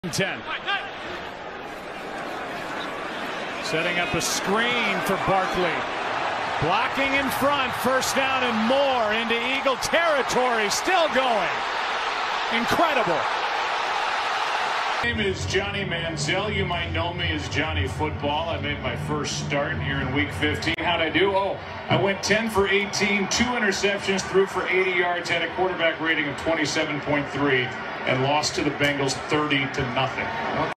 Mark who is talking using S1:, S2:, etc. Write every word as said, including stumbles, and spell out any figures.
S1: ten. Setting up a screen for Barkley. Blocking in front, first down and more into Eagle territory. Still going. Incredible.
S2: My name is Johnny Manziel. You might know me as Johnny Football. I made my first start here in week fifteen. How'd I do? Oh, I went ten for eighteen, two interceptions, threw for eighty yards, had a quarterback rating of twenty-seven point three, and lost to the Bengals thirty to nothing.